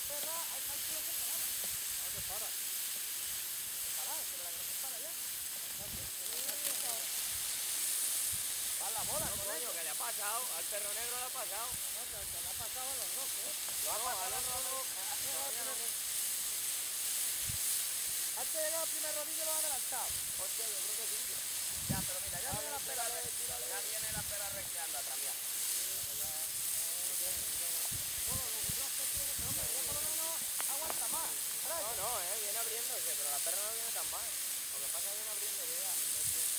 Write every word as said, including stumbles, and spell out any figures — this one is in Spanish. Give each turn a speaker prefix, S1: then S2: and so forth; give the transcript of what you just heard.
S1: perra, hay que no se para. No se para. Se para, es que la que no se para ya. Va la bola,
S2: no, coño, que le ha pasado, al perro negro le ha pasado.
S1: No, que se le ha pasado a los dos, ¿eh?
S2: Lo ha pasado al otro.
S1: Antes de llegar al primer rodillo lo ha adelantado.
S2: Hostia, yo creo que sí.
S1: Ya, pero mira, ya viene la pera.
S2: Ya viene la pera recreando atrás, mira.
S1: Aguanta más.
S2: No, no, eh, viene abriéndose, pero la perra no viene tan mal. Lo que pasa es que viene abriéndose ya.